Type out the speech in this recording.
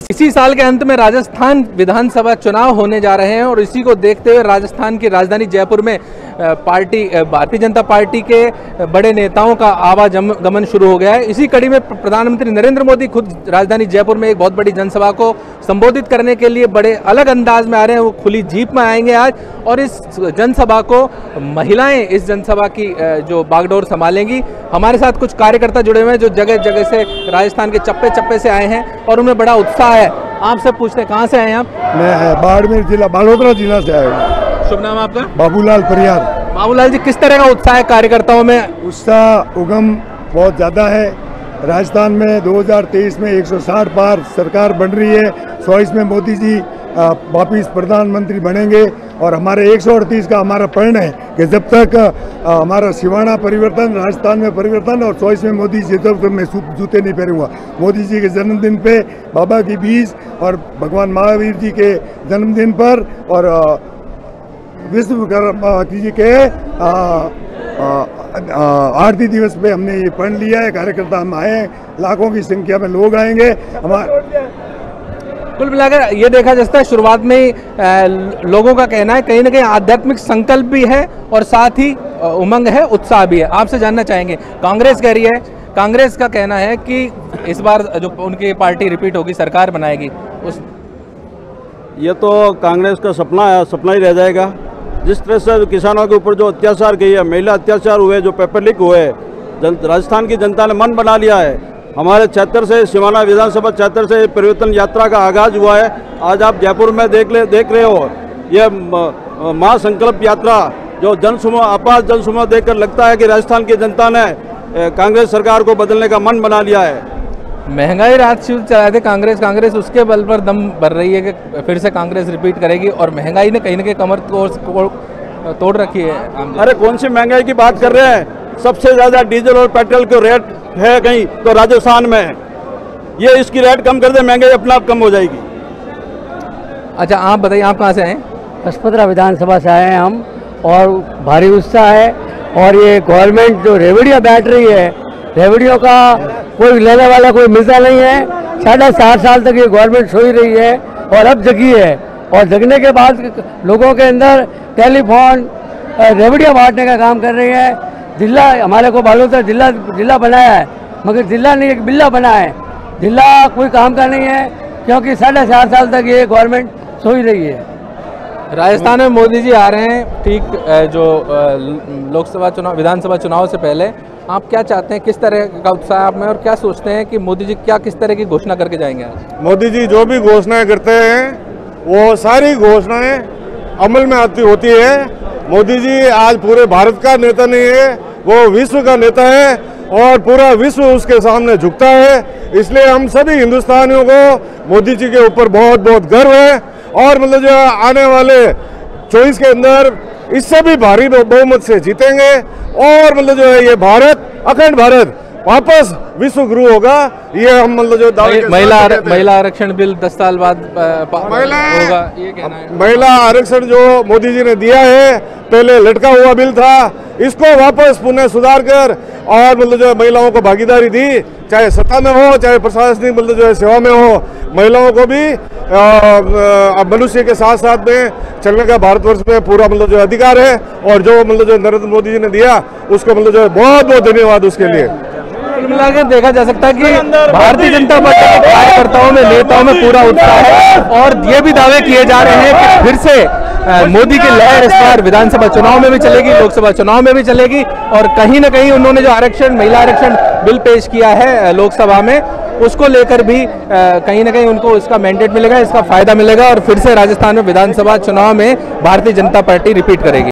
इसी साल के अंत में राजस्थान विधानसभा चुनाव होने जा रहे हैं और इसी को देखते हुए राजस्थान की राजधानी जयपुर में भारतीय जनता पार्टी के बड़े नेताओं का आवागमन शुरू हो गया है। इसी कड़ी में प्रधानमंत्री नरेंद्र मोदी खुद राजधानी जयपुर में एक बहुत बड़ी जनसभा को संबोधित करने के लिए बड़े अलग अंदाज में आ रहे हैं। वो खुली जीप में आएंगे आज और इस जनसभा को महिलाएं इस जनसभा की जो बागडोर संभालेंगी। हमारे साथ कुछ कार्यकर्ता जुड़े हुए हैं जो जगह जगह से राजस्थान के चप्पे चप्पे से आए हैं और उनमें बड़ा उत्साह है। आपसे पूछते हैं, कहाँ से आए हैं आप? मैं बाड़मेर जिला, बालोतरा जिला से आया हूँ। शुभ नाम आपका? बाबूलाल परियार। बाबूलाल जी, किस तरह का उत्साह है कार्यकर्ताओं में? उत्साह उगम बहुत ज़्यादा है। राजस्थान में 2023 में 160 पार सरकार बन रही है। 24 में मोदी जी वापिस प्रधानमंत्री बनेंगे और हमारे 138 का हमारा प्रण है कि जब तक हमारा सिवाना परिवर्तन, राजस्थान में परिवर्तन और 24 में मोदी जी जब तक मैं जूते नहीं पहनूंगा। मोदी जी के जन्मदिन पे, बाबा की बीज और भगवान महावीर जी के जन्मदिन पर और विश्वकर्मा जी के आरती दिवस पे हमने ये प्रण लिया है। कार्यकर्ता हम आए हैं, लाखों की संख्या में लोग आएंगे। कुल मिलाकर ये देखा जा सकता है शुरुआत में ही लोगों का कहना है कहीं ना कहीं आध्यात्मिक संकल्प भी है और साथ ही उमंग है, उत्साह भी है। आपसे जानना चाहेंगे, कांग्रेस कह रही है, कांग्रेस का कहना है कि इस बार जो उनकी पार्टी रिपीट होगी, सरकार बनाएगी। ये तो कांग्रेस का सपना है, सपना ही रह जाएगा। जिस तरह से किसानों के ऊपर जो अत्याचार किए, महिला अत्याचार हुए, जो पेपर लीक हुए, राजस्थान की जनता ने मन बना लिया है। हमारे क्षेत्र से, सिवाना विधानसभा क्षेत्र से परिवर्तन यात्रा का आगाज हुआ है। आज आप जयपुर में देख रहे हो, ये महासंकल्प यात्रा जो जनसमूह, अपार जनसमूह देखकर लगता है कि राजस्थान की जनता ने कांग्रेस सरकार को बदलने का मन बना लिया है। महंगाई रात शुरू चलाए थे कांग्रेस उसके बल पर दम भर रही है कि फिर से कांग्रेस रिपीट करेगी और महंगाई ने कहीं ना कहीं कमर तोड़ रखी है। अरे कौन सी महंगाई की बात कर रहे हैं? सबसे ज्यादा डीजल और पेट्रोल के रेट है कहीं तो राजस्थान में। ये इसकी रेट कम कर दे, महंगाई अपने आप कम हो जाएगी। अच्छा, आप बताइए, आप कहाँ से आए? पचपदरा विधानसभा से आए हैं हम और भारी उत्साह है। और ये गवर्नमेंट जो रेवड़ियाँ बैठ रही है, रेवड़ियों का कोई लेने वाला कोई मिलता नहीं है। 4.5 साल तक ये गवर्नमेंट सोई रही है और अब जगी है और जगने के बाद लोगों के अंदर टेलीफोन, रेवड़ियाँ बांटने का काम कर रही है। जिला हमारे को बालोतरा जिला बनाया है, मगर जिला नहीं, एक बिल्ला बना है। जिला कोई काम का नहीं है क्योंकि 4.5 साल तक ये गवर्नमेंट सोई रही है। राजस्थान में मोदी जी आ रहे हैं, ठीक जो लोकसभा चुनाव, विधानसभा चुनाव से पहले। आप क्या चाहते हैं, किस तरह का उत्साह आप में और क्या सोचते हैं कि मोदी जी क्या किस तरह की घोषणा करके जाएंगे आज? मोदी जी जो भी घोषणाएं करते हैं वो सारी घोषणाएं अमल में होती है। मोदी जी आज पूरे भारत का नेता नहीं है, वो विश्व का नेता है और पूरा विश्व उसके सामने झुकता है। इसलिए हम सभी हिंदुस्तानियों को मोदी जी के ऊपर बहुत बहुत गर्व है और मतलब जो आने वाले 24 के अंदर इससे भी भारी बहुमत से जीतेंगे और मतलब जो है ये भारत, अखंड भारत वापस विश्व गुरु होगा। ये हम मतलब जो महिला आरक्षण बिल 10 साल बाद होगा, ये कहना है। महिला आरक्षण जो मोदी जी ने दिया है, पहले लटका हुआ बिल था, इसको वापस पुनः सुधार कर और मतलब जो महिलाओं को भागीदारी दी, चाहे सत्ता में हो चाहे प्रशासनिक मतलब जो है सेवा में हो। महिलाओं को भी मनुष्य के साथ साथ में चलने का भारतवर्ष में पूरा मतलब जो अधिकार है और जो मतलब जो नरेंद्र मोदी जी ने दिया उसको मतलब जो है बहुत बहुत धन्यवाद उसके लिए। मिलाकर देखा जा सकता है कि भारतीय जनता पार्टी के कार्यकर्ताओं में, नेताओं में पूरा उत्साह है और ये भी दावे किए जा रहे हैं कि फिर से मोदी की लहर इस बार विधानसभा चुनाव में भी चलेगी, लोकसभा चुनाव में भी चलेगी। और कहीं ना कहीं उन्होंने जो आरक्षण, महिला आरक्षण बिल पेश किया है लोकसभा में, उसको लेकर भी कहीं ना कहीं उनको इसका मैंडेट मिलेगा, इसका फायदा मिलेगा और फिर से राजस्थान में विधानसभा चुनाव में भारतीय जनता पार्टी रिपीट करेगी।